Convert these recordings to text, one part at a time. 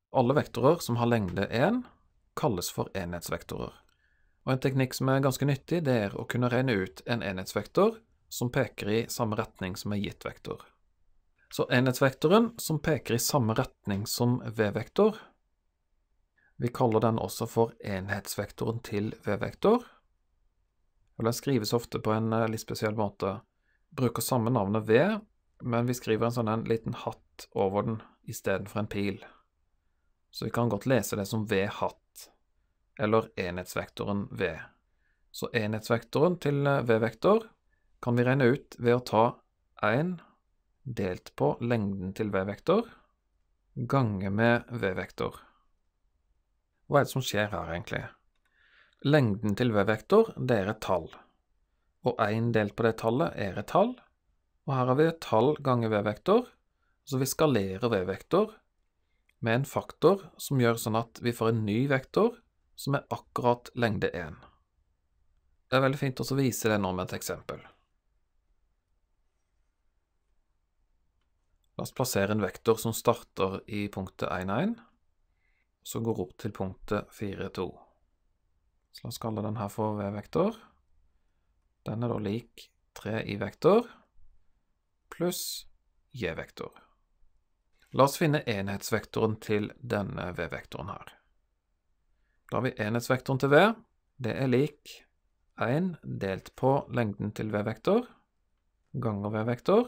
Alle vektorer som har lengde 1 kalles for enhetsvektorer. Og en teknikk som er ganske nyttig, det er å kunne regne ut en enhetsvektor som peker i samme retning som en gitt vektor. Så enhetsvektoren som peker i samme retning som v-vektor, vi kaller den også for enhetsvektoren til v-vektor. Og den skrives ofte på en litt spesiell måte. Bruker samme navnet v, men vi skriver en sånn liten hatt over den i stedet for en pil. Så vi kan godt lese det som v-hatt, eller enhetsvektoren v. Så enhetsvektoren til v-vektor kan vi regne ut ved å ta 1 delt på lengden til v-vektor, gange med v-vektor. Hva er det som skjer her egentlig? Lengden til v-vektor, det er et tall. Og 1 delt på det tallet er et tall. Og her har vi et tall ganger v-vektor, så vi skalerer v-vektor med en faktor som gjør sånn at vi får en ny vektor som er akkurat lengde 1. Det er veldig fint også å vise det nå med et eksempel. La oss plassere en vektor som starter i punktet 1, 1, så går opp til punktet 4, 2. Så la oss kalle den her for v-vektor. Den er da lik 3 i vektor pluss j-vektor. La oss finne enhetsvektoren til denne v-vektoren her. Da har vi enhetsvektoren til v, det er lik 1 delt på lengden til v-vektor, ganger v-vektor.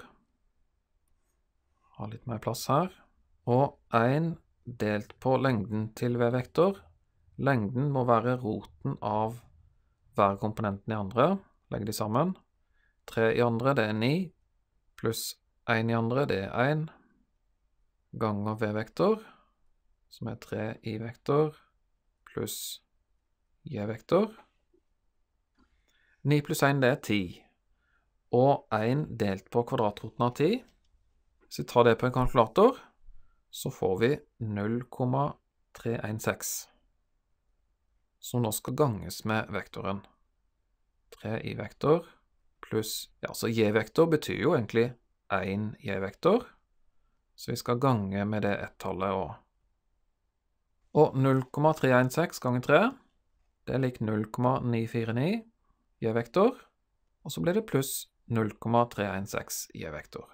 Har litt mer plass her. Og 1 delt på lengden til v-vektor. Lengden må være roten av hver komponenten i andre. Legg de sammen. 3 i andre, det er 9. Pluss 1 i andre, det er 1. Ganger v-vektor, som er 3 i vektor, pluss j-vektor. 9 pluss 1, det er 10. Og 1 delt på kvadratroten av 10. Hvis vi tar det på en kalkulator, så får vi 0,316. Som nå skal ganges med vektoren. 3 i vektor pluss, ja, så j-vektor betyr jo egentlig 1 j-vektor. Så vi skal gange med det ett-tallet også. Og 0,316 ganger 3, det er lik 0,949 j-vektor. Og så blir det pluss 0,316 j-vektor.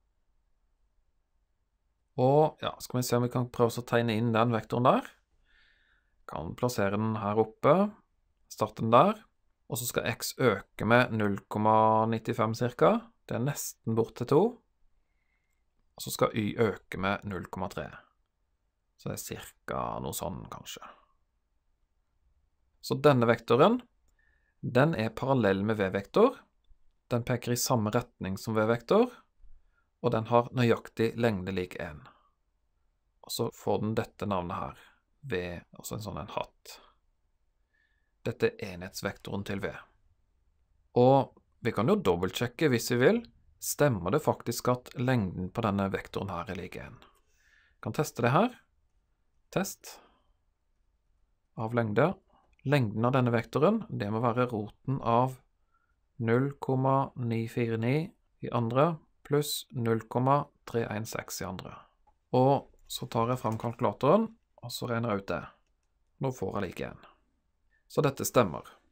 Og ja, skal vi se om vi kan prøve å tegne inn den vektoren der. Kan plassere den her oppe, starte den der, og så skal x øke med 0,95 cirka. Det er nesten bort til 2. Og så skal y øke med 0,3. Så det er cirka noe sånn kanskje. Så denne vektoren, den er parallell med v-vektor. Den peker i samme retning som v-vektor. Og den har nøyaktig lengde lik 1. Og så får den dette navnet her, v, altså en sånn hatt. Dette er enhetsvektoren til v. Og vi kan jo dobbeltsjekke hvis vi vil. Stemmer det faktisk at lengden på denne vektoren her er lik 1? Vi kan teste det her. Test. Av lengde. Lengden av denne vektoren, det må være roten av 0,949 i andre, pluss 0,316 i andre. Og så tar jeg frem kalkulatoren, og så regner jeg ut det. Nå får jeg lik 1. Så dette stemmer.